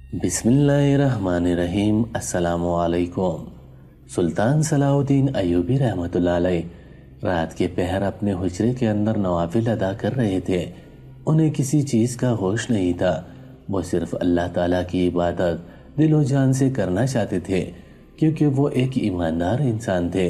بسم اللہ الرحمن الرحیم۔ السلام علیکم۔ سلطان صلاح الدین ایوبی رحمۃ اللہ علیہ رات کے پہر اپنے حجرے کے اندر نوافل ادا کر رہے تھے۔ انہیں کسی چیز کا ہوش نہیں تھا، وہ صرف اللہ تعالیٰ کی عبادت دل و جان سے کرنا چاہتے تھے، کیونکہ وہ ایک ایماندار انسان تھے۔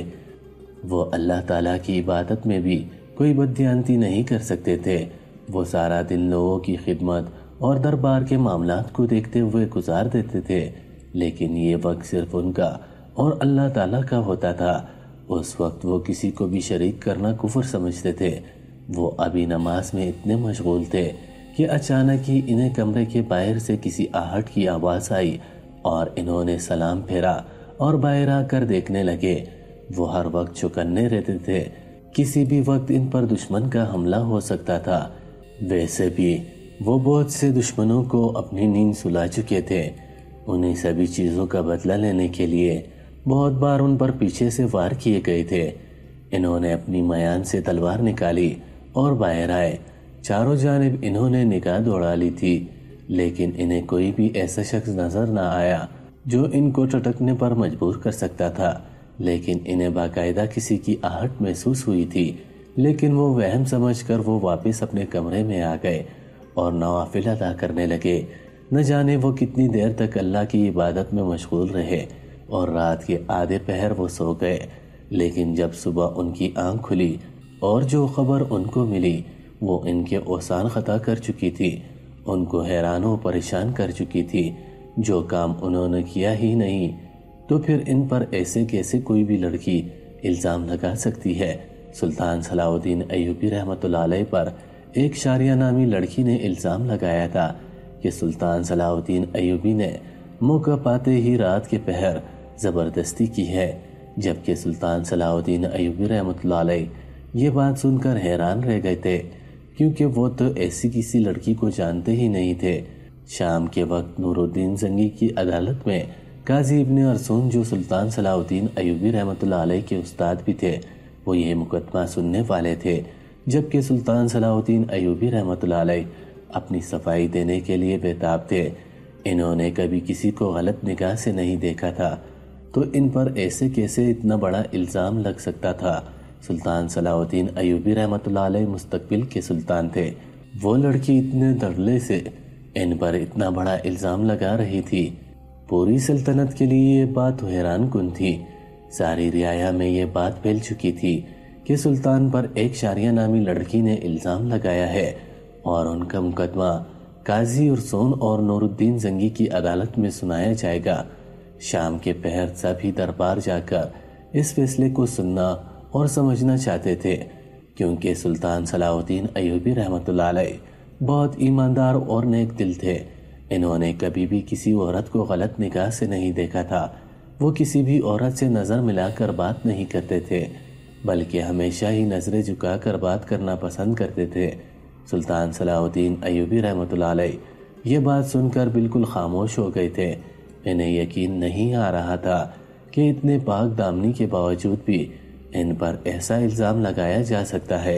وہ اللہ تعالیٰ کی عبادت میں بھی کوئی بددیانتی نہیں کر سکتے تھے۔ وہ سارا دن لوگوں کی خدمت اور دربار کے معاملات کو دیکھتے ہوئے گزار دیتے تھے، لیکن یہ وقت صرف ان کا اور اللہ تعالیٰ کا ہوتا تھا۔ اس وقت وہ کسی کو بھی شریک کرنا کفر سمجھتے تھے۔ وہ ابھی نماز میں اتنے مشغول تھے کہ اچانک ہی انہیں کمرے کے باہر سے کسی آہٹ کی آواز آئی اور انہوں نے سلام پھیرا اور باہر آ کر دیکھنے لگے۔ وہ ہر وقت چوکنے رہتے تھے، کسی بھی وقت ان پر دشمن کا حملہ ہو سکتا تھا۔ ویسے بھی وہ بہت سے دشمنوں کو اپنی نیند سلا چکے تھے۔ انہیں سبھی چیزوں کا بدلہ لینے کے لیے بہت بار ان پر پیچھے سے وار کیے گئے تھے۔ انہوں نے اپنی میان سے تلوار نکالی اور باہر آئے۔ چاروں جانب انہوں نے نگاہ دوڑا لی تھی، لیکن انہیں کوئی بھی ایسا شخص نظر نہ آیا جو ان کو ٹٹکنے پر مجبور کر سکتا تھا۔ لیکن انہیں باقاعدہ کسی کی آہٹ محسوس ہوئی تھی، لیکن وہ وہم سمجھ کر وہ واپس اپنے کمرے میں آ گئے اور نوافل ادا کرنے لگے۔ نہ جانے وہ کتنی دیر تک اللہ کی عبادت میں مشغول رہے اور رات کے آدھے پہر وہ سو گئے۔ لیکن جب صبح ان کی آنکھ کھلی اور جو خبر ان کو ملی وہ ان کے اوسان خطا کر چکی تھی، ان کو حیران و پریشان کر چکی تھی۔ جو کام انہوں نے کیا ہی نہیں، تو پھر ان پر ایسے کیسے کوئی بھی لڑکی الزام لگا سکتی ہے؟ سلطان صلاح الدین ایوبی رحمۃ اللہ علیہ پر ایک شاریہ نامی لڑکی نے الزام لگایا تھا کہ سلطان صلاح الدین ایوبی نے موقع پاتے ہی رات کے پہر زبردستی کی ہے، جبکہ سلطان صلاح الدین ایوبی رحمۃ اللہ علیہ یہ بات سن کر حیران رہ گئے تھے، کیونکہ وہ تو ایسی کسی لڑکی کو جانتے ہی نہیں تھے۔ شام کے وقت نور الدین زنگی کی عدالت میں قاضی ابن ارسون، جو سلطان صلاح الدین ایوبی رحمۃ اللہ علیہ کے استاد بھی تھے، وہ یہ مقدمہ سننے والے تھے، جبکہ سلطان صلاح الدین ایوبی رحمۃ اللہ علیہ اپنی صفائی دینے کے لیے بےتاب تھے۔ انہوں نے کبھی کسی کو غلط نگاہ سے نہیں دیکھا تھا، تو ان پر ایسے کیسے اتنا بڑا الزام لگ سکتا تھا؟ سلطان صلاح الدین ایوبی رحمۃ اللہ علیہ مستقبل کے سلطان تھے۔ وہ لڑکی اتنے دھڑلے سے ان پر اتنا بڑا الزام لگا رہی تھی، پوری سلطنت کے لیے یہ بات حیران کن تھی۔ ساری رعایا میں یہ بات پھیل چکی تھی کہ سلطان پر ایک شاریہ نامی لڑکی نے الزام لگایا ہے، اور ان کا مقدمہ قاضی ارسون اور نور الدین زنگی کی عدالت میں سنایا جائے گا۔ شام کے پہر سبھی دربار جا کر اس فیصلے کو سننا اور سمجھنا چاہتے تھے، کیونکہ سلطان صلاح الدین ایوبی رحمۃ اللہ علیہ بہت ایماندار اور نیک دل تھے۔ انہوں نے کبھی بھی کسی عورت کو غلط نگاہ سے نہیں دیکھا تھا۔ وہ کسی بھی عورت سے نظر ملا کر بات نہیں کرتے تھے، بلکہ ہمیشہ ہی نظریں جھکا کر بات کرنا پسند کرتے تھے۔ سلطان صلاح الدین ایوبی رحمۃ اللہ علیہ یہ بات سن کر بالکل خاموش ہو گئے تھے۔ انہیں یقین نہیں آ رہا تھا کہ اتنے پاک دامنی کے باوجود بھی ان پر ایسا الزام لگایا جا سکتا ہے۔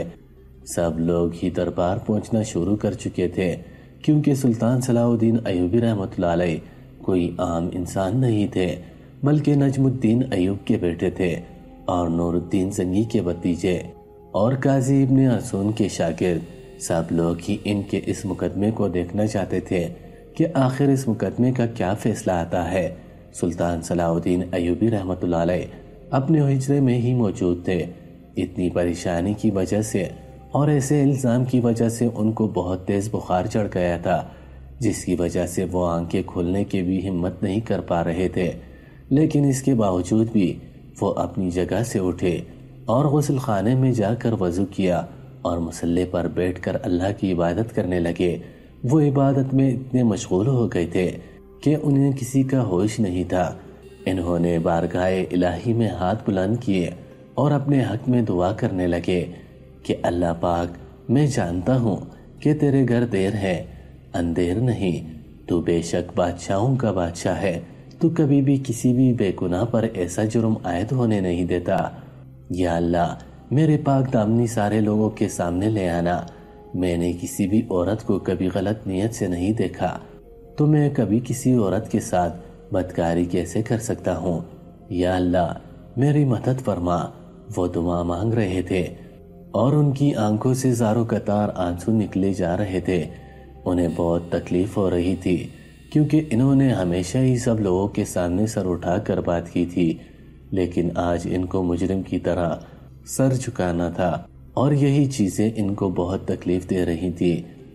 سب لوگ ہی دربار پہنچنا شروع کر چکے تھے، کیونکہ سلطان صلاح الدین ایوبی رحمۃ اللہ علیہ کوئی عام انسان نہیں تھے، بلکہ نجم الدین ایوب کے بیٹے تھے اور نور الدین زنگی کے بھتیجے اور قاضی ابن ارسون کے شاگرد۔ سب لوگ ہی ان کے اس مقدمے کو دیکھنا چاہتے تھے کہ آخر اس مقدمے کا کیا فیصلہ آتا ہے۔ سلطان صلاح الدین ایوبی رحمۃ اللہ علیہ اپنے حجرے میں ہی موجود تھے۔ اتنی پریشانی کی وجہ سے اور ایسے الزام کی وجہ سے ان کو بہت تیز بخار چڑھ گیا تھا، جس کی وجہ سے وہ آنکھیں کھولنے کی بھی ہمت نہیں کر پا رہے تھے۔ لیکن اس کے باوجود بھی وہ اپنی جگہ سے اٹھے اور غسل خانے میں جا کر وضو کیا اور مصلی پر بیٹھ کر اللہ کی عبادت کرنے لگے۔ وہ عبادت میں اتنے مشغول ہو گئے تھے کہ انہیں کسی کا ہوش نہیں تھا۔ انہوں نے بارگاہ الہی میں ہاتھ بلند کیے اور اپنے حق میں دعا کرنے لگے کہ اللہ پاک، میں جانتا ہوں کہ تیرے گھر دیر ہے، اندھیر نہیں، تو بے شک بادشاہوں کا بادشاہ ہے، تو کبھی بھی کسی بھی بے گناہ پر ایسا جرم عائد ہونے نہیں دیتا۔ یا اللہ، میرے پاک دامنی سارے لوگوں کے سامنے لے آنا۔ میں نے کسی بھی عورت کو کبھی غلط نیت سے نہیں دیکھا، تو میں کبھی کسی عورت کے ساتھ بدکاری کیسے کر سکتا ہوں؟ یا اللہ میری مدد فرما۔ وہ دعا مانگ رہے تھے اور ان کی آنکھوں سے زاروں قطار آنسو نکلے جا رہے تھے۔ انہیں بہت تکلیف ہو رہی تھی کیونکہ انہوں نے ہمیشہ ہی سب لوگوں کے سامنے سر اٹھا کر بات کی تھی، لیکن آج ان کو مجرم کی طرح سر جھکانا تھا اور یہی چیزیں ان کو بہت تکلیف دے رہی تھی۔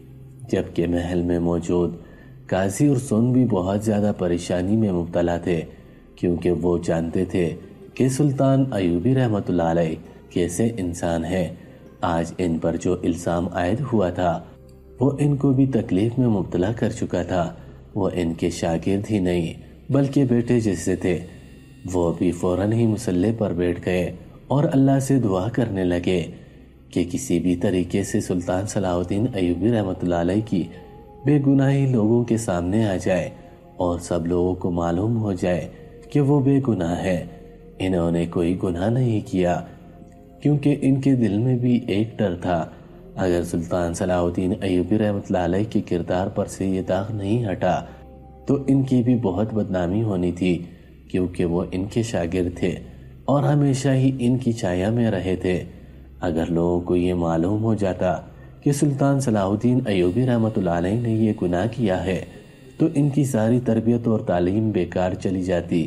جبکہ محل میں موجود قاضی اور سون بھی بہت زیادہ پریشانی میں مبتلا تھے، کیونکہ وہ جانتے تھے کہ سلطان ایوبی رحمۃ اللہ علیہ کیسے انسان ہے۔ آج ان پر جو الزام عائد ہوا تھا وہ ان کو بھی تکلیف میں مبتلا کر چکا تھا۔ وہ ان کے شاگرد ہی نہیں بلکہ بیٹے جیسے تھے۔ وہ بھی فوراً ہی مصلی پر بیٹھ گئے اور اللہ سے دعا کرنے لگے کہ کسی بھی طریقے سے سلطان صلاح الدین ایوبی رحمۃ اللہ علیہ کی بے گناہی لوگوں کے سامنے آ جائے اور سب لوگوں کو معلوم ہو جائے کہ وہ بے گناہ ہے۔ انہوں نے کوئی گناہ نہیں کیا، کیونکہ ان کے دل میں بھی ایک ڈر تھا، اگر سلطان صلاح الدین ایوبی رحمۃ اللہ علیہ کے کردار پر سے یہ داغ نہیں ہٹا تو ان کی بھی بہت بدنامی ہونی تھی، کیونکہ وہ ان کے شاگرد تھے اور ہمیشہ ہی ان کی چھایا میں رہے تھے۔ اگر لوگوں کو یہ معلوم ہو جاتا کہ سلطان صلاح الدین ایوبی رحمۃ اللہ علیہ نے یہ گناہ کیا ہے تو ان کی ساری تربیت اور تعلیم بیکار چلی جاتی۔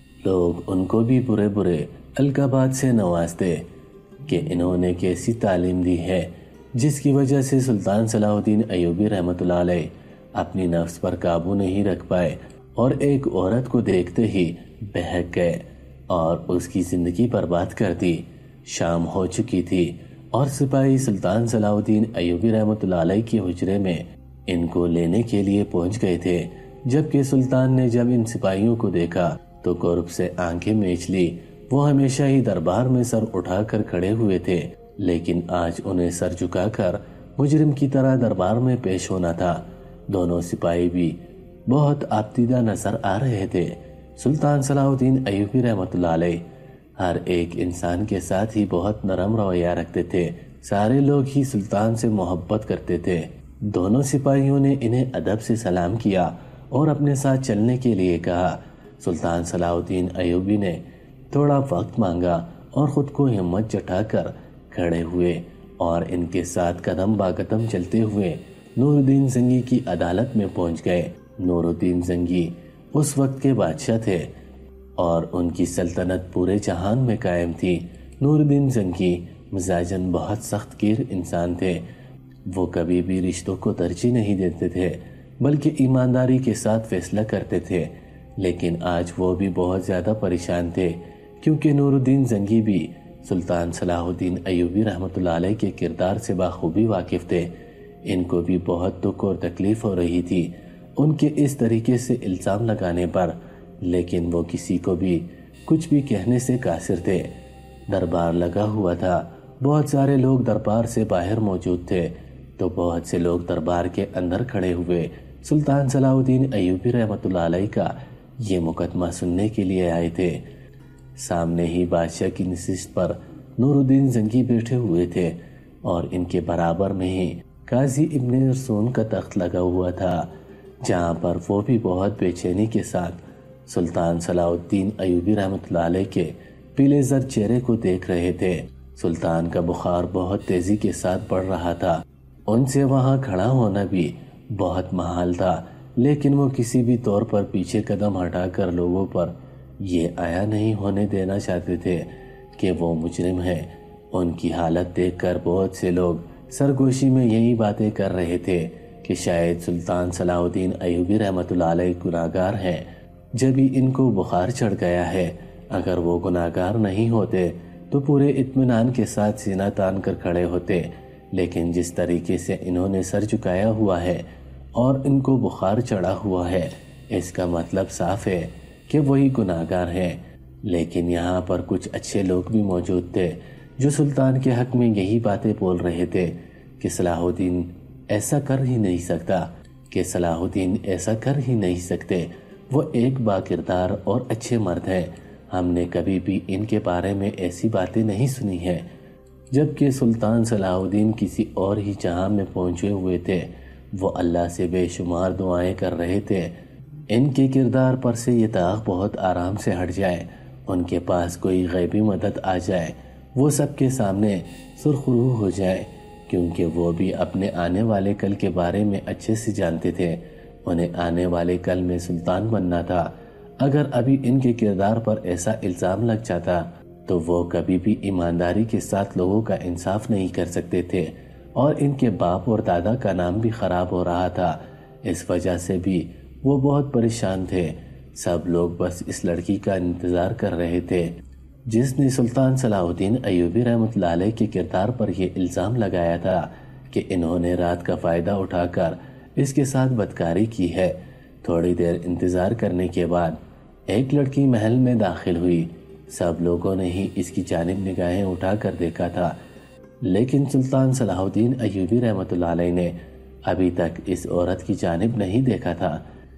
لوگ ان کو بھی برے برے القابات سے نوازتے کہ انہوں نے کیسی تعلیم دی ہے جس کی وجہ سے سلطان صلاح الدین ایوبی رحمۃ اللہ علیہ اپنی نفس پر قابو نہیں رکھ پائے اور ایک عورت کو دیکھتے ہی بہک گئے اور اس کی زندگی برباد کر دی۔ شام ہو چکی تھی اور سپاہی سلطان صلاح الدین ایوبی رحمۃ اللہ علیہ کے حجرے میں ان کو لینے کے لیے پہنچ گئے تھے۔ جبکہ سلطان نے جب ان سپاہیوں کو دیکھا تو قرب سے آنکھیں میچ لی۔ وہ ہمیشہ ہی دربار میں سر اٹھا کر کھڑے ہوئے تھے، لیکن آج انہیں سر جھکا کر مجرم کی طرح دربار میں پیش ہونا تھا۔ دونوں سپاہی بھی بہت آبتیدہ نظر آ رہے تھے۔ سلطان صلاح الدین ایوبی رحمۃ اللہ علیہ ہر ایک انسان کے ساتھ ہی بہت نرم رویہ رکھتے تھے۔ سارے لوگ ہی سلطان سے محبت کرتے تھے۔ دونوں سپاہیوں نے انہیں ادب سے سلام کیا اور اپنے ساتھ چلنے کے لیے کہا۔ سلطان صلاح الدین ایوبی نے تھوڑا وقت مانگا اور خود کو ہمت جٹا کر کھڑے ہوئے اور ان کے ساتھ قدم با قدم چلتے ہوئے نور الدین زنگی کی عدالت میں پہنچ گئے۔ نور الدین زنگی اس وقت کے بادشاہ تھے اور ان کی سلطنت پورے جہان میں قائم تھی۔ نور الدین زنگی مزاجاً بہت سخت گیر انسان تھے۔ وہ کبھی بھی رشتوں کو ترجیح نہیں دیتے تھے بلکہ ایمانداری کے ساتھ فیصلہ کرتے تھے، لیکن آج وہ بھی بہت زیادہ پریشان تھے کیونکہ نور الدین زنگی بھی سلطان صلاح الدین ایوبی رحمۃ اللہ علیہ کے کردار سے بخوبی واقف تھے۔ ان کو بھی بہت دکھ اور تکلیف ہو رہی تھی ان کے اس طریقے سے الزام لگانے پر، لیکن وہ کسی کو بھی کچھ بھی کہنے سے قاصر تھے۔ دربار لگا ہوا تھا، بہت سارے لوگ دربار سے باہر موجود تھے تو بہت سے لوگ دربار کے اندر کھڑے ہوئے سلطان صلاح الدین ایوبی رحمۃ اللہ علیہ کا یہ مقدمہ سننے کے لیے آئے تھے۔ سامنے ہی بادشاہ کی نشست پر نور الدین زنگی بیٹھے ہوئے تھے اور ان کے برابر میں ہی قاضی ابن ارسون کا تخت لگا ہوا تھا، جہاں پر وہ بھی بہت بے چینی کے ساتھ سلطان صلاح الدین ایوبی رحمۃ اللہ علیہ کے پیلے زر چہرے کو دیکھ رہے تھے۔ سلطان کا بخار بہت تیزی کے ساتھ بڑھ رہا تھا۔ ان سے وہاں کھڑا ہونا بھی بہت محال تھا، لیکن وہ کسی بھی طور پر پیچھے قدم ہٹا کر لوگوں پر یہ آیا نہیں ہونے دینا چاہتے تھے کہ وہ مجرم ہے۔ ان کی حالت دیکھ کر بہت سے لوگ سرگوشی میں یہی باتیں کر رہے تھے کہ شاید سلطان صلاح الدین ایوبی رحمۃ اللہ علیہ گناہگار ہیں، جبھی ان کو بخار چڑھ گیا ہے۔ اگر وہ گناہگار نہیں ہوتے تو پورے اطمینان کے ساتھ سینہ تان کر کھڑے ہوتے، لیکن جس طریقے سے انہوں نے سر جھکایا ہوا ہے اور ان کو بخار چڑھا ہوا ہے، اس کا مطلب صاف ہے کہ وہی گناہگار ہیں۔ لیکن یہاں پر کچھ اچھے لوگ بھی موجود تھے جو سلطان کے حق میں یہی باتیں بول رہے تھے کہ صلاح الدین ایسا کر ہی نہیں سکتا، کہ صلاح الدین ایسا کر ہی نہیں سکتے، وہ ایک با کردار اور اچھے مرد ہیں، ہم نے کبھی بھی ان کے بارے میں ایسی باتیں نہیں سنی ہیں۔ جبکہ سلطان صلاح الدین کسی اور ہی جہاں میں پہنچے ہوئے تھے وہ اللہ سے بے شمار دعائیں کر رہے تھے ان کے کردار پر سے یہ داغ بہت آرام سے ہٹ جائے، ان کے پاس کوئی غیبی مدد آ جائے، وہ سب کے سامنے سرخ روح ہو جائے، کیونکہ وہ بھی اپنے آنے والے کل کے بارے میں اچھے سے جانتے تھے۔ انہیں آنے والے کل میں سلطان بننا تھا۔ اگر ابھی ان کے کردار پر ایسا الزام لگ جاتا تو وہ کبھی بھی ایمانداری کے ساتھ لوگوں کا انصاف نہیں کر سکتے تھے، اور ان کے باپ اور دادا کا نام بھی خراب ہو رہا تھا۔ اس وجہ سے بھی وہ بہت پریشان تھے۔ سب لوگ بس اس لڑکی کا انتظار کر رہے تھے جس نے سلطان صلاح الدین ایوبی رحمۃ اللہ علیہ کے کردار پر یہ الزام لگایا تھا کہ انہوں نے رات کا فائدہ اٹھا کر اس کے ساتھ بدکاری کی ہے۔ تھوڑی دیر انتظار کرنے کے بعد ایک لڑکی محل میں داخل ہوئی۔ سب لوگوں نے ہی اس کی جانب نگاہیں اٹھا کر دیکھا تھا، لیکن سلطان صلاح الدین ایوبی رحمۃ اللہ علیہ نے ابھی تک اس عورت کی جانب نہیں دیکھا تھا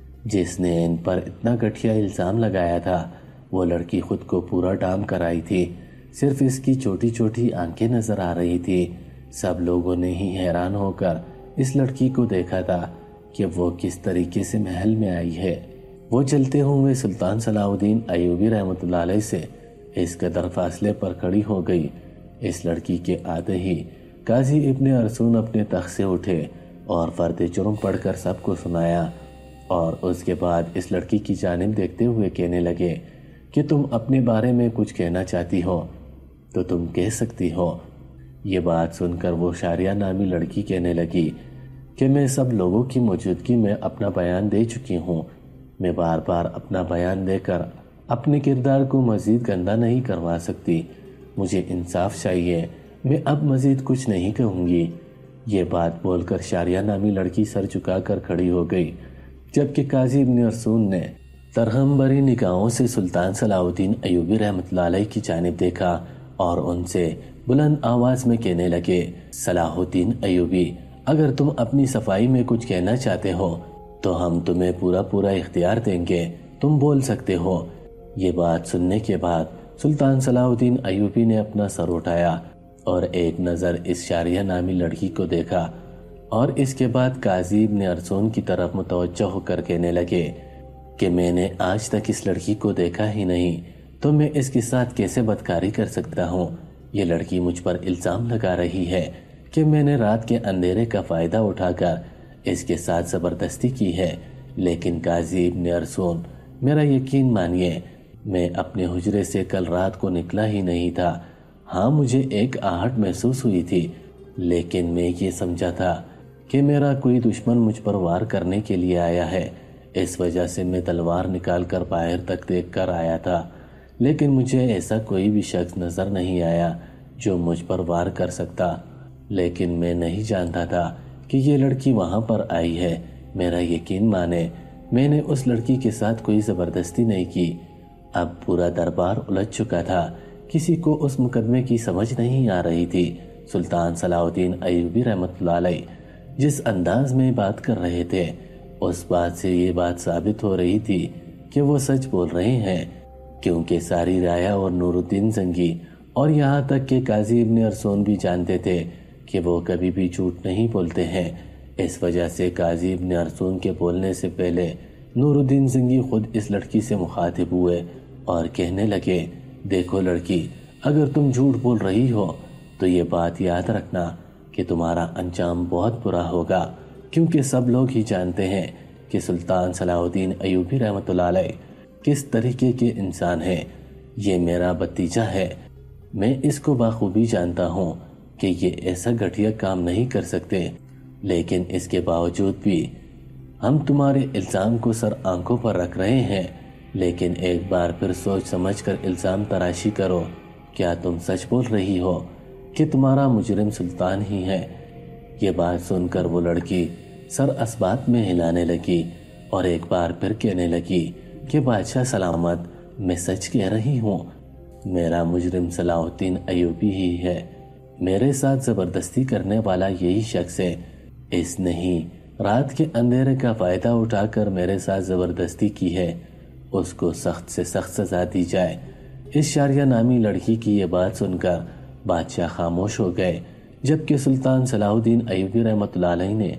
جس نے ان پر اتنا گھٹیا الزام لگایا تھا۔ وہ لڑکی خود کو پورا ڈام کر آئی تھی، صرف اس کی چھوٹی چھوٹی آنکھیں نظر آ رہی تھی۔ سب لوگوں نے ہی حیران ہو کر اس لڑکی کو دیکھا تھا کہ وہ کس طریقے سے محل میں آئی ہے۔ وہ چلتے ہوئے سلطان صلاح الدین ایوبی رحمۃ اللہ علیہ سے اس قدر فاصلے پر کھڑی ہو گئی۔ اس لڑکی کے آتے ہی قاضی ابن ارسون اپنے تخت سے اٹھے اور فرد جرم پڑھ کر سب کو سنایا، اور اس کے بعد اس لڑکی کی جانب دیکھتے ہوئے کہنے لگے کہ تم اپنے بارے میں کچھ کہنا چاہتی ہو تو تم کہہ سکتی ہو۔ یہ بات سن کر وہ شاریہ نامی لڑکی کہنے لگی کہ میں سب لوگوں کی موجودگی میں اپنا بیان دے چکی ہوں۔ میں بار بار اپنا بیان دے کر اپنے کردار کو مزید گندا نہیں کروا سکتی۔ مجھے انصاف چاہیے، میں اب مزید کچھ نہیں کہوں گی۔ یہ بات بول کر شاریہ نامی لڑکی سر جھکا کر کھڑی ہو گئی، جبکہ قاضی ابن ارسون نے ترہم بری نگاہوں سے سلطان صلاح الدین ایوبی رحمۃ اللہ علیہ کی جانب دیکھا اور ان سے بلند آواز میں کہنے لگے، صلاح الدین ایوبی، اگر تم اپنی صفائی میں کچھ کہنا چاہتے ہو تو ہم تمہیں پورا اختیار دیں گے، تم بول سکتے ہو۔ یہ بات سننے کے بعد سلطان صلاح الدین ایوبی نے اپنا سر اٹھایا اور ایک نظر اس شاریہ نامی لڑکی کو دیکھا، اور اس کے بعد قاضی ابن ارسون کی طرف متوجہ ہو کر کہنے لگے کہ میں نے آج تک اس لڑکی کو دیکھا ہی نہیں، تو میں اس کے ساتھ کیسے بدکاری کر سکتا ہوں؟ یہ لڑکی مجھ پر الزام لگا رہی ہے کہ میں نے رات کے اندھیرے کا فائدہ اٹھا کر اس کے ساتھ زبردستی کی ہے، لیکن قاضی ابن ارسون، میرا یقین مانیے، میں اپنے حجرے سے کل رات کو نکلا ہی نہیں تھا۔ ہاں، مجھے ایک آہٹ محسوس ہوئی تھی، لیکن میں یہ سمجھا تھا کہ میرا کوئی دشمن مجھ پر وار کرنے کے لیے آیا ہے، اس وجہ سے میں تلوار نکال کر باہر تک دیکھ کر آیا تھا، لیکن مجھے ایسا کوئی بھی شخص نظر نہیں آیا جو مجھ پر وار کر سکتا۔ لیکن میں نہیں جانتا تھا کہ یہ لڑکی وہاں پر آئی ہے۔ میرا یقین مانے، میں نے اس لڑکی کے ساتھ کوئی زبردستی نہیں کی۔ اب پورا دربار الجھ چکا تھا، کسی کو اس مقدمے کی سمجھ نہیں آ رہی تھی۔ سلطان صلاح الدین ایوبی رحمۃ اللہ علیہ جس انداز میں بات کر رہے تھے، اس بات سے یہ بات ثابت ہو رہی تھی کہ وہ سچ بول رہے ہیں، کیونکہ ساری رایا اور نور الدین زنگی اور یہاں تک کہ قاضی ابن ارسون بھی جانتے تھے کہ وہ کبھی بھی جھوٹ نہیں بولتے ہیں۔ اس وجہ سے قاضی ابن ارسون کے بولنے سے پہلے نور الدین زنگی خود اس لڑکی سے مخاطب ہوئے اور کہنے لگے، دیکھو لڑکی، اگر تم جھوٹ بول رہی ہو تو یہ بات یاد رکھنا کہ تمہارا انجام بہت برا ہوگا، کیونکہ سب لوگ ہی جانتے ہیں کہ سلطان صلاح الدین ایوبی رحمۃ اللہ علیہ کس طریقے کے انسان ہیں۔ یہ میرا بھتیجا ہے، میں اس کو بخوبی جانتا ہوں کہ یہ ایسا گھٹیا کام نہیں کر سکتے، لیکن اس کے باوجود بھی ہم تمہارے الزام کو سر آنکھوں پر رکھ رہے ہیں۔ لیکن ایک بار پھر سوچ سمجھ کر الزام تراشی کرو، کیا تم سچ بول رہی ہو کہ تمہارا مجرم سلطان ہی ہے؟ یہ بات سن کر وہ لڑکی سر اسبات میں ہلانے لگی اور ایک بار پھر کہنے لگی کہ بادشاہ سلامت، میں سچ کہہ رہی ہوں، میرا مجرم صلاح الدین ایوبی ہی ہے، میرے ساتھ زبردستی کرنے والا یہی شخص ہے۔ اس نے ہی رات کے اندھیرے کا فائدہ اٹھا کر میرے ساتھ زبردستی کی ہے، اس کو سخت سے سخت سزا دی جائے۔ اس شاریہ نامی لڑکی کی یہ بات سن کر بادشاہ خاموش ہو گئے، جبکہ سلطان صلاح الدین ایوبی رحمۃ اللہ علیہ نے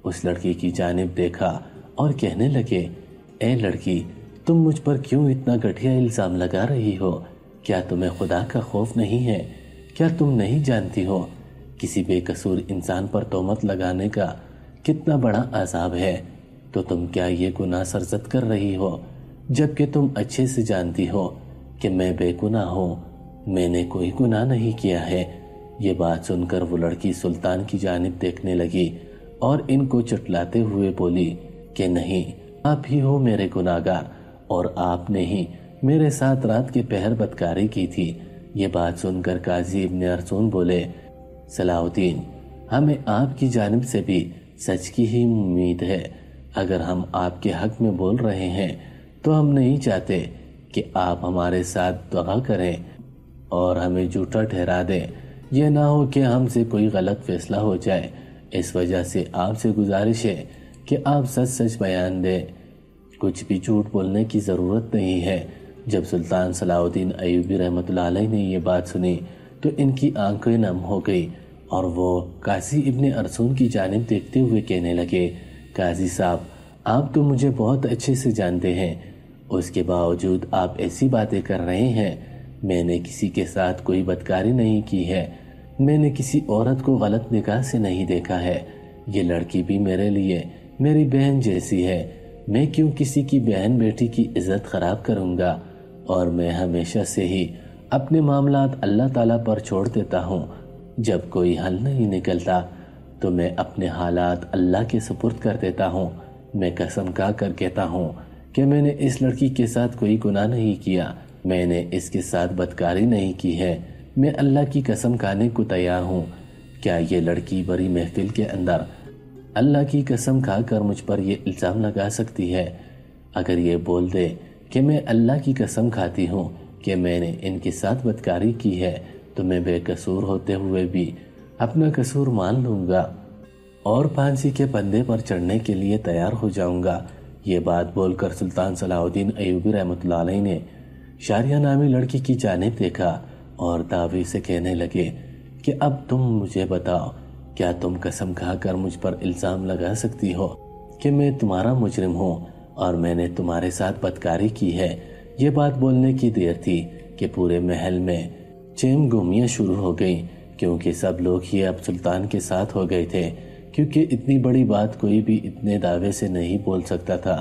اس لڑکی کی جانب دیکھا اور کہنے لگے، اے لڑکی، تم مجھ پر کیوں اتنا گھٹیا الزام لگا رہی ہو؟ کیا تمہیں خدا کا خوف نہیں ہے؟ کیا تم نہیں جانتی ہو کسی بے قصور انسان پر تہمت لگانے کا کتنا بڑا عذاب ہے؟ تو تم کیا یہ گناہ سرزد کر رہی ہو، جبکہ تم اچھے سے جانتی ہو کہ میں بے گناہ ہوں، میں نے کوئی گناہ نہیں کیا ہے۔ یہ بات سن کر وہ لڑکی سلطان کی جانب دیکھنے لگی اور ان کو چٹلاتے ہوئے بولی کہ نہیں، آپ ہی ہو میرے گناہگار، اور آپ نے ہی میرے ساتھ رات کے پہر بدکاری کی تھی۔ یہ بات سن کر قاضی ابن ارسطو بولے، صلاح الدین، ہمیں آپ کی جانب سے بھی سچ کی ہی امید ہے۔ اگر ہم آپ کے حق میں بول رہے ہیں تو ہم نہیں چاہتے کہ آپ ہمارے ساتھ دغا کریں اور ہمیں جھوٹا ٹھہرا دیں۔ یہ نہ ہو کہ ہم سے کوئی غلط فیصلہ ہو جائے۔ اس وجہ سے آپ سے گزارش ہے کہ آپ سچ سچ بیان دیں، کچھ بھی جھوٹ بولنے کی ضرورت نہیں ہے۔ جب سلطان صلاح الدین ایوبی رحمۃ اللہ علیہ نے یہ بات سنی تو ان کی آنکھیں نم ہو گئی اور وہ قاضی ابن ارسطو کی جانب دیکھتے ہوئے کہنے لگے، قاضی صاحب، آپ تو مجھے بہت اچھے سے جانتے ہیں، اس کے باوجود آپ ایسی باتیں کر رہے ہیں۔ میں نے کسی کے ساتھ کوئی بدکاری نہیں کی ہے، میں نے کسی عورت کو غلط نگاہ سے نہیں دیکھا ہے۔ یہ لڑکی بھی میرے لیے میری بہن جیسی ہے، میں کیوں کسی کی بہن بیٹی کی عزت خراب کروں گا؟ اور میں ہمیشہ سے ہی اپنے معاملات اللہ تعالیٰ پر چھوڑ دیتا ہوں۔ جب کوئی حل نہیں نکلتا تو میں اپنے حالات اللہ کے سپرد کر دیتا ہوں۔ میں قسم کھا کر کہتا ہوں کہ میں نے اس لڑکی کے ساتھ کوئی گناہ نہیں کیا، میں نے اس کے ساتھ بدکاری نہیں کی ہے، میں اللہ کی قسم کھانے کو تیار ہوں۔ کیا یہ لڑکی بڑی محفل کے اندر اللہ کی قسم کھا کر مجھ پر یہ الزام لگا سکتی ہے؟ اگر یہ بول دے کہ میں اللہ کی قسم کھاتی ہوں کہ میں نے ان کے ساتھ بدکاری کی ہے تو میں بے قصور ہوتے ہوئے بھی اپنا قصور مان لوں گا اور پھانسی کے پندے پر چڑھنے کے لیے تیار ہو جاؤں گا۔ یہ بات بول کر سلطان صلاح الدین ایوبی رحمۃ اللہ علیہ نے شاریہ نامی لڑکی کی جانب دیکھا اور دعوی سے کہنے لگے کہ اب تم مجھے بتاؤ، کیا تم قسم کھا کر مجھ پر الزام لگا سکتی ہو کہ میں تمہارا مجرم ہوں اور میں نے تمہارے ساتھ بدکاری کی ہے؟ یہ بات بولنے کی دیر تھی کہ پورے محل میں چیم گومیاں شروع ہو گئیں، کیونکہ سب لوگ ہی اب سلطان کے ساتھ ہو گئے تھے، کیونکہ اتنی بڑی بات کوئی بھی اتنے دعوے سے نہیں بول سکتا تھا۔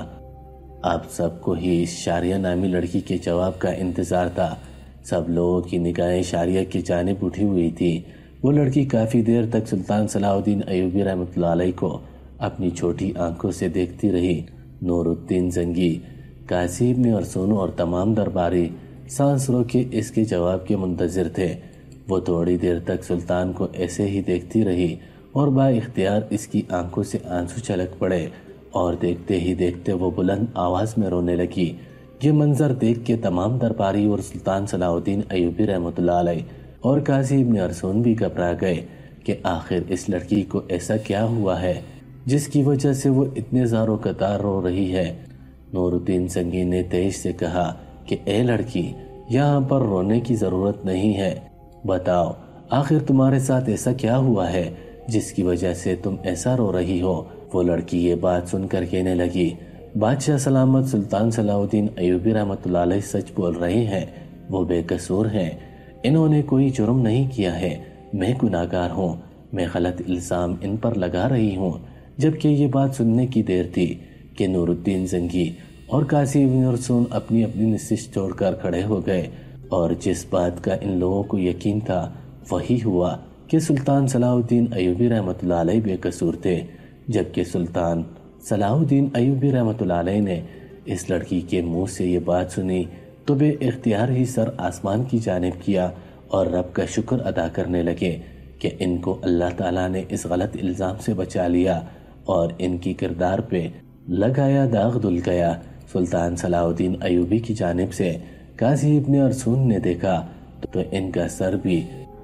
اب سب کو ہی اس شاریہ نامی لڑکی کے جواب کا انتظار تھا۔ سب لوگوں کی نگاہیں شاریہ کی جانب اٹھی ہوئی تھی۔ وہ لڑکی کافی دیر تک سلطان صلاح الدین ایوبی رحمۃ اللہ علیہ کو اپنی چھوٹی آنکھوں سے دیکھتی رہی۔ نور الدین زنگی، قاضی ابن ارسطو اور تمام درباری سانس رو کے اس کے جواب کے منتظر تھے۔ وہ تھوڑی دیر تک سلطان کو ایسے ہی دیکھتی رہی اور با اختیار اس کی آنکھوں سے آنسو چھلک پڑے اور دیکھتے ہی دیکھتے وہ بلند آواز میں رونے لگی۔ یہ منظر دیکھ کے تمام درباری اور سلطان صلاح الدین ایوبی رحمۃ اللہ علیہ اور قاضی ابن ارسطو بھی گھبرا گئے کہ آخر اس لڑکی کو ایسا کیا ہوا ہے جس کی وجہ سے وہ اتنے زار و قطار رو رہی ہے۔ نور الدین زنگی نے تیز سے کہا کہ اے لڑکی، یہاں پر رونے کی ضرورت نہیں ہے، بتاؤ آخر تمہارے ساتھ ایسا کیا ہوا ہے جس کی وجہ سے تم ایسا رو رہی ہو؟ وہ لڑکی یہ بات سن کر کہنے لگی، بادشاہ سلامت سلطان صلاح الدین ایوبی رحمۃ اللہ علیہ سچ بول رہے ہیں، وہ بے قصور ہیں، انہوں نے کوئی جرم نہیں کیا ہے، میں گناہگار ہوں، میں غلط الزام ان پر لگا رہی ہوں۔ جبکہ یہ بات سننے کی دیر تھی کہ نور الدین زنگی اور قاضی ابن ارسطو اپنی اپنی نشست چھوڑ کر کھڑے ہو گئے، اور جس بات کا ان لوگوں کو یقین تھا وہی ہوا کہ سلطان صلاح الدین ایوبی رحمۃ اللہ علیہ بے قصور تھے۔ جبکہ سلطان صلاح الدین ایوبی رحمۃ اللہ علیہ نے اس لڑکی کے منہ سے یہ بات سنی تو بے اختیار ہی سر آسمان کی جانب کیا اور رب کا شکر ادا کرنے لگے کہ ان کو اللہ تعالیٰ نے اس غلط الزام سے بچا لیا اور ان کی کردار پہ لگایا داغ دھل گیا۔ سلطان صلاح الدین ایوبی کی جانب سے قاضی ابن ارسطو نے دیکھا تو ان کا سر بھی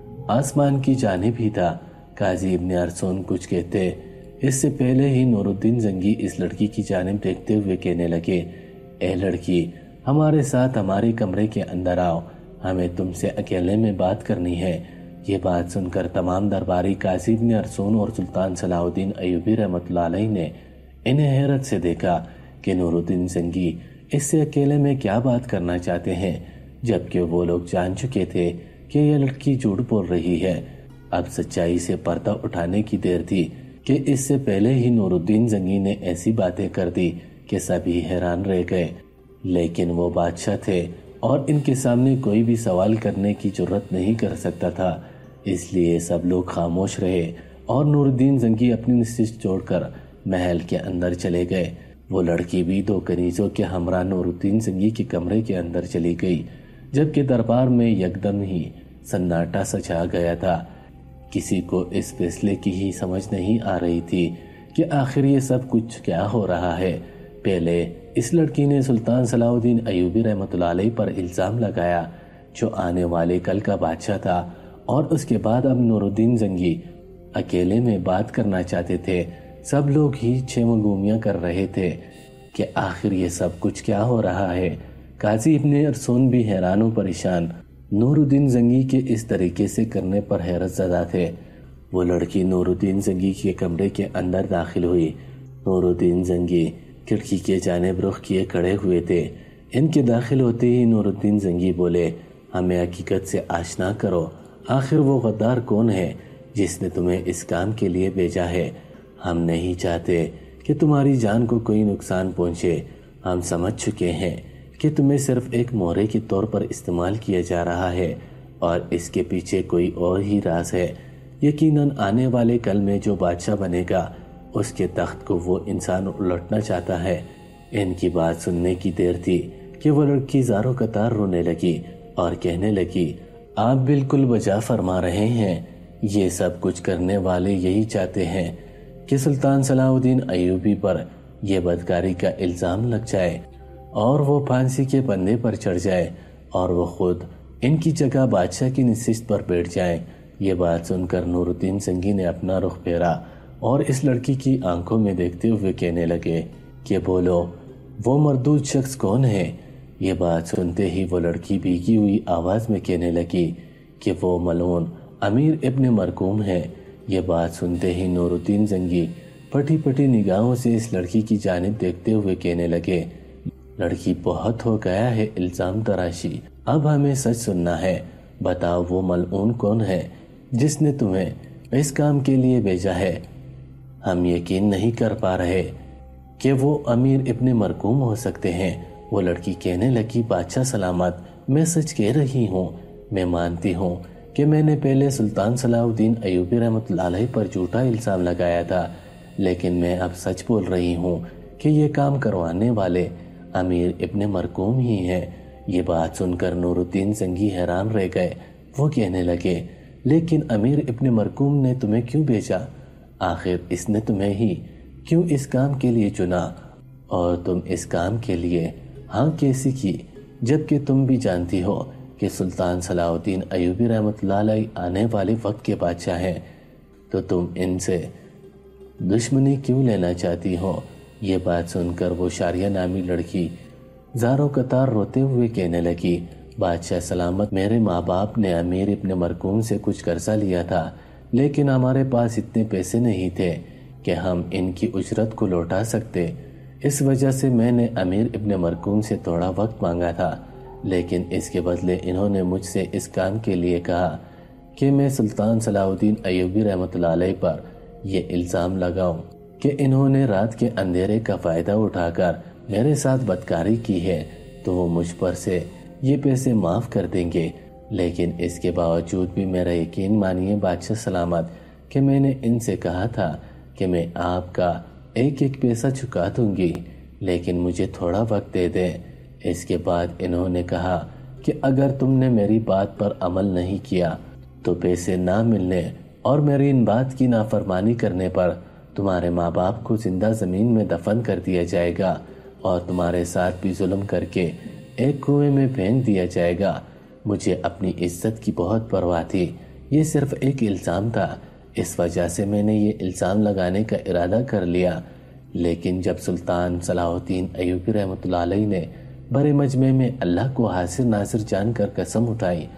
آسمان کی جانب ہی تھا۔ قاضی ابن ارسطو کچھ کہتے اس سے پہلے ہی نور الدین زنگی اس لڑکی کی جانب دیکھتے ہوئے کہنے لگے، اے لڑکی، ہمارے ساتھ ہمارے کمرے کے اندر آؤ، ہمیں تم سے اکیلے میں بات کرنی ہے۔ یہ بات سن کر تمام درباری قاضی ابن ارسطو اور سلطان صلاح الدین ایوبی رحمۃ اللہ علیہ نے انہیں حیرت سے دیکھا کہ نور الدین زنگی اس سے اکیلے میں کیا بات کرنا چاہتے ہیں، جبکہ وہ لوگ جان چکے تھے کہ یہ لڑکی جھوٹ بول رہی ہے۔ اب سچائی سے پردہ اٹھانے کی دیر تھی کہ اس سے پہلے ہی نور الدین زنگی نے ایسی باتیں کر دی کہ سبھی حیران رہ گئے، لیکن وہ بادشاہ تھے اور ان کے سامنے کوئی بھی سوال کرنے کی جرت نہیں کر سکتا تھا، اس لیے سب لوگ خاموش رہے اور نور الدین زنگی اپنی نشست چھوڑ کر محل کے اندر چلے گئے۔ وہ لڑکی بھی 2 کنیزوں کے ہمراہ نور الدین زنگی کے کمرے کے اندر چلی گئی، جبکہ دربار میں یکدم ہی سناٹا سا چھا گیا تھا۔ کسی کو اس فیصلے کی ہی سمجھ نہیں آ رہی تھی کہ آخر یہ سب کچھ کیا ہو رہا ہے۔ پہلے اس لڑکی نے سلطان صلاح الدین ایوبی رحمۃ اللہ علیہ پر الزام لگایا، جو آنے والے کل کا بادشاہ تھا، اور اس کے بعد اب نور الدین زنگی اکیلے میں بات کرنا چاہتے تھے۔ سب لوگ ہی چھم گومیاں کر رہے تھے کہ آخر یہ سب کچھ کیا ہو رہا ہے۔ قاضی ابن ارسطو بھی حیران و پریشان نور الدین زنگی کے اس طریقے سے کرنے پر حیرت زدہ تھے۔ وہ لڑکی نور الدین زنگی کے کمرے کے اندر داخل ہوئی۔ نور الدین زنگی کھڑکی کے جانب رخ کیے کھڑے ہوئے تھے۔ ان کے داخل ہوتے ہی نور الدین زنگی بولے، ہمیں حقیقت سے آشنا کرو، آخر وہ غدار کون ہے جس نے تمہیں اس کام کے لیے بھیجا ہے؟ ہم نہیں چاہتے کہ تمہاری جان کو کوئی نقصان پہنچے۔ ہم سمجھ چکے ہیں کہ تمہیں صرف ایک مورے کے طور پر استعمال کیا جا رہا ہے اور اس کے پیچھے کوئی اور ہی راز ہے۔ یقیناً آنے والے کل میں جو بادشاہ بنے گا اس کے تخت کو وہ انسان الٹنا چاہتا ہے۔ ان کی بات سننے کی دیر تھی کہ وہ لڑکی زاروں قطار رونے لگی اور کہنے لگی، آپ بالکل بجا فرما رہے ہیں، یہ سب کچھ کرنے والے یہی چاہتے ہیں کہ سلطان صلاح الدین ایوبی پر یہ بدکاری کا الزام لگ جائے اور وہ پھانسی کے پندے پر چڑھ جائے اور وہ خود ان کی جگہ بادشاہ کی نشست پر بیٹھ جائیں۔ یہ بات سن کر نور الدین زنگی نے اپنا رخ پھیرا اور اس لڑکی کی آنکھوں میں دیکھتے ہوئے کہنے لگے کہ بولو، وہ مردود شخص کون ہے؟ یہ بات سنتے ہی وہ لڑکی بھیگی ہوئی آواز میں کہنے لگی کہ وہ ملعون امیر ابن مرکوم ہے۔ یہ بات سنتے ہی نور الدین زنگی پٹی پٹی نگاہوں سے اس لڑکی کی جانب دیکھتے ہوئے کہنے لگے، لڑکی بہت ہو گیا ہے الزام تراشی، اب ہمیں سچ سننا ہے، بتاؤ وہ ملعون کون ہے جس نے تمہیں اس کام کے لیے بھیجا ہے؟ ہم یقین نہیں کر پا رہے کہ وہ امیر ابن مرکوم ہو سکتے ہیں۔ وہ لڑکی کہنے لگی، بادشاہ سلامت، میں سچ کہہ رہی ہوں، میں مانتی ہوں کہ میں نے پہلے سلطان صلاح الدین ایوبی رحمۃ اللہ علیہ پر جھوٹا الزام لگایا تھا، لیکن میں اب سچ بول رہی ہوں کہ یہ کام کروانے والے امیر ابن مرکوم ہی ہیں۔ یہ بات سن کر نور الدین زنگی حیران رہ گئے۔ وہ کہنے لگے، لیکن امیر ابن مرکوم نے تمہیں کیوں بھیجا؟ آخر اس نے تمہیں ہی کیوں اس کام کے لیے چنا؟ اور تم اس کام کے لیے ہاں کیسی کی، جبکہ تم بھی جانتی ہو کہ سلطان صلاح الدین ایوبی رحمۃ اللہ علیہ آنے والے وقت کے بادشاہ ہیں، تو تم ان سے دشمنی کیوں لینا چاہتی ہو؟ یہ بات سن کر وہ شاریہ نامی لڑکی زاروں قطار روتے ہوئے کہنے لگی، بادشاہ سلامت، میرے ماں باپ نے امیر ابن مرکوم سے کچھ قرضہ لیا تھا، لیکن ہمارے پاس اتنے پیسے نہیں تھے کہ ہم ان کی اجرت کو لوٹا سکتے۔ اس وجہ سے میں نے امیر ابن مرکوم سے تھوڑا وقت مانگا تھا، لیکن اس کے بدلے انہوں نے مجھ سے اس کام کے لیے کہا کہ میں سلطان صلاح الدین ایوبی رحمۃ اللہ علیہ پر یہ الزام لگاؤں کہ انہوں نے رات کے اندھیرے کا فائدہ اٹھا کر میرے ساتھ بدکاری کی ہے، تو وہ مجھ پر سے یہ پیسے معاف کر دیں گے۔ لیکن اس کے باوجود بھی میرا یقین مانیے بادشاہ سلامت کہ میں نے ان سے کہا تھا کہ میں آپ کا ایک ایک پیسہ چکا دوں گی، لیکن مجھے تھوڑا وقت دے دیں۔ اس کے بعد انہوں نے کہا کہ اگر تم نے میری بات پر عمل نہیں کیا تو پیسے نہ ملنے اور میری ان بات کی نافرمانی کرنے پر تمہارے ماں باپ کو زندہ زمین میں دفن کر دیا جائے گا اور تمہارے ساتھ بھی ظلم کر کے ایک کنویں میں پھینک دیا جائے گا۔ مجھے اپنی عزت کی بہت پرواہ تھی، یہ صرف ایک الزام تھا، اس وجہ سے میں نے یہ الزام لگانے کا ارادہ کر لیا۔ لیکن جب سلطان صلاح الدین ایوبی رحمۃ اللہ علیہ نے بڑے مجمع میں اللہ کو حاضر ناظر جان کر قسم اٹھائی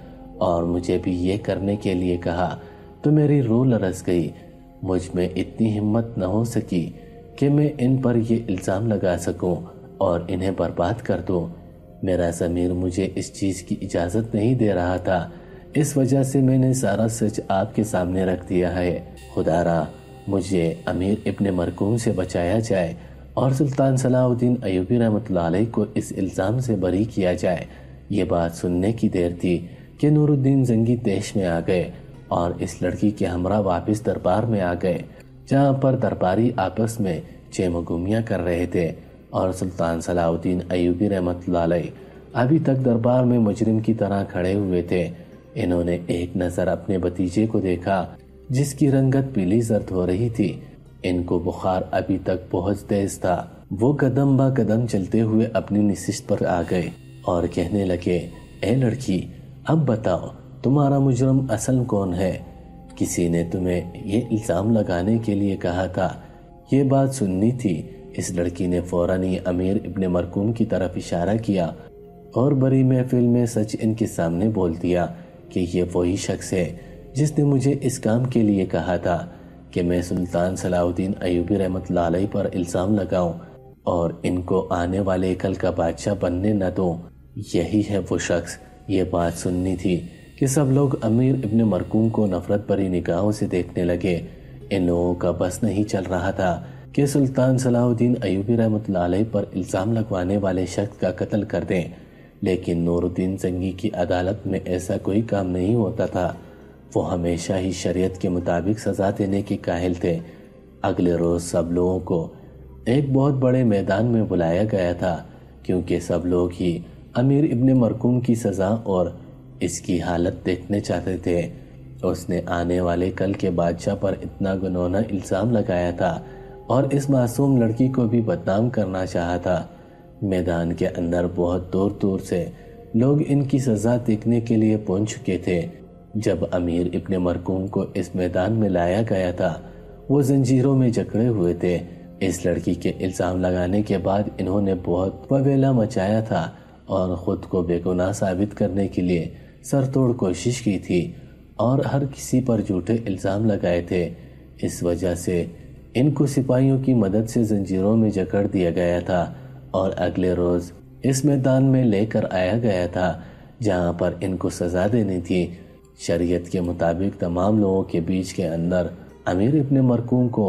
اور مجھے بھی یہ کرنے کے لیے کہا تو میری روح لرز گئی۔ مجھ میں اتنی ہمت نہ ہو سکی کہ میں ان پر یہ الزام لگا سکوں اور انہیں برباد کر دوں۔ میرا ضمیر مجھے اس چیز کی اجازت نہیں دے رہا تھا، اس وجہ سے میں نے سارا سچ آپ کے سامنے رکھ دیا ہے۔ خدا را مجھے امیر ابن مرکوم سے بچایا جائے اور سلطان صلاح الدین ایوبی رحمۃ اللہ علیہ کو اس الزام سے بری کیا جائے۔ یہ بات سننے کی دیر تھی کہ نور الدین زنگی دیش میں آ گئے اور اس لڑکی کے ہمراہ واپس دربار میں آ گئے، جہاں پر درباری آپس میں چیم و گمیاں کر رہے تھے اور سلطان صلاح الدین ایوبی رحمۃ اللہ علیہ ابھی تک دربار میں مجرم کی طرح کھڑے ہوئے تھے۔ انہوں نے ایک نظر اپنے بھتیجے کو دیکھا جس کی رنگت پیلی زرد ہو رہی تھی۔ ان کو بخار ابھی تک بہت تیز تھا۔ وہ قدم با قدم چلتے ہوئے اپنی نشست پر آ گئے اور کہنے لگے، اے لڑکی، اب بتاؤ تمہارا مجرم اصل کون ہے؟ کسی نے تمہیں یہ الزام لگانے کے لیے کہا تھا۔ یہ بات سننی تھی۔ اس لڑکی نے فوراً ہی امیر ابن مرکوم کی طرف اشارہ کیا اور بڑی محفل میں سچ ان کے سامنے بول دیا کہ یہ وہی شخص ہے جس نے مجھے اس کام کے لیے کہا تھا کہ میں سلطان صلاح الدین ایوبی رحمۃ اللہ علیہ پر الزام لگاؤں اور ان کو آنے والے کل کا بادشاہ بننے نہ دوں۔ یہی ہے وہ شخص۔ یہ بات سننی تھی کہ سب لوگ امیر ابن مرکوم کو نفرت بھری نگاہوں سے دیکھنے لگے۔ ان لوگوں کا بس نہیں چل رہا تھا کہ سلطان صلاح الدین ایوبی رحمۃ اللہ علیہ پر الزام لگوانے والے شخص کا قتل کر دیں، لیکن نور الدین زنگی کی عدالت میں ایسا کوئی کام نہیں ہوتا تھا۔ وہ ہمیشہ ہی شریعت کے مطابق سزا دینے کے قائل تھے۔ اگلے روز سب لوگوں کو ایک بہت بڑے میدان میں بلایا گیا تھا، کیونکہ سب لوگ ہی امیر ابن مرکوم کی سزا اور اس کی حالت دیکھنے چاہتے تھے۔ اس نے آنے والے کل کے بادشاہ پر اتنا گنونا الزام لگایا تھا اور اس معصوم لڑکی کو بھی بدنام کرنا چاہا تھا۔ میدان کے اندر بہت دور دور سے لوگ ان کی سزا دیکھنے کے لیے پہنچ چکے تھے۔ جب امیر ابن مرکوم کو اس میدان میں لایا گیا تھا، وہ زنجیروں میں جکڑے ہوئے تھے۔ اس لڑکی کے الزام لگانے کے بعد انہوں نے بہت ویلا مچایا تھا اور خود کو بے گناہ ثابت کرنے کے لیے سر توڑ کوشش کی تھی اور ہر کسی پر جھوٹے الزام لگائے تھے۔ اس وجہ سے ان کو سپاہیوں کی مدد سے زنجیروں میں جکڑ دیا گیا تھا اور اگلے روز اس میدان میں لے کر آیا گیا تھا جہاں پر ان کو سزا دینی تھی۔ شریعت کے مطابق تمام لوگوں کے بیچ کے اندر امیر ابن مرکوم کو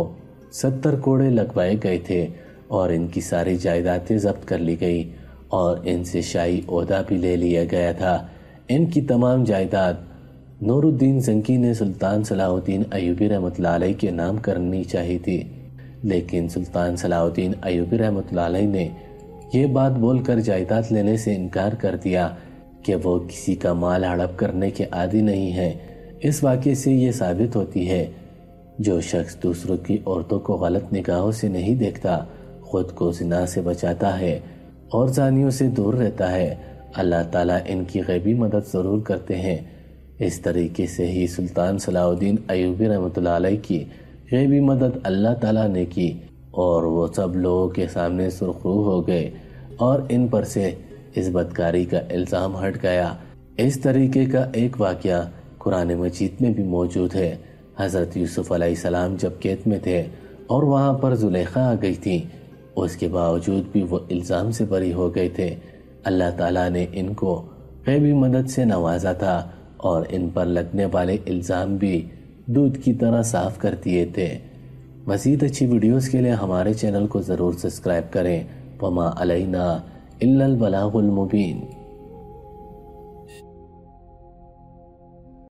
70 کوڑے لگوائے گئے تھے اور ان کی ساری جائیدادیں ضبط کر لی گئی اور ان سے شاہی عہدہ بھی لے لیا گیا تھا۔ ان کی تمام جائیداد نور الدین زنگی نے سلطان صلاح الدین ایوبی رحمۃ اللہ علیہ کے نام کرنی چاہی تھی، لیکن سلطان صلاح الدین ایوبی رحمۃ اللہ علیہ نے یہ بات بول کر جائیداد لینے سے انکار کر دیا کہ وہ کسی کا مال ہڑپ کرنے کے عادی نہیں ہے۔ اس واقعے سے یہ ثابت ہوتی ہے جو شخص دوسروں کی عورتوں کو غلط نگاہوں سے نہیں دیکھتا، خود کو زنا سے بچاتا ہے اور زانیوں سے دور رہتا ہے، اللہ تعالیٰ ان کی غیبی مدد ضرور کرتے ہیں۔ اس طریقے سے ہی سلطان صلاح الدین ایوبی رحمۃ اللہ علیہ کی غیبی مدد اللہ تعالیٰ نے کی اور وہ سب لوگوں کے سامنے سرخرو ہو گئے اور ان پر سے اس بدکاری کا الزام ہٹ گیا۔ اس طریقے کا ایک واقعہ قرآن مجید میں بھی موجود ہے۔ حضرت یوسف علیہ السلام جب قید میں تھے اور وہاں پر زلیخا آ گئی تھی، اس کے باوجود بھی وہ الزام سے بری ہو گئے تھے۔ اللہ تعالیٰ نے ان کو غیبی مدد سے نوازا تھا اور ان پر لگنے والے الزام بھی دودھ کی طرح صاف کر دیے تھے۔ مزید اچھی ویڈیوز کے لیے ہمارے چینل کو ضرور سبسکرائب کریں۔ وما علینا الا البلاغ المبین۔